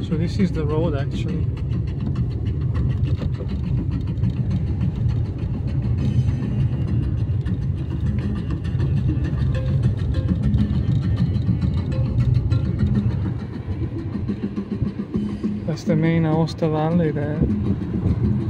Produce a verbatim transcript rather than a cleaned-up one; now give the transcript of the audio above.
So this is the road actually. That's the main Aosta Valley there.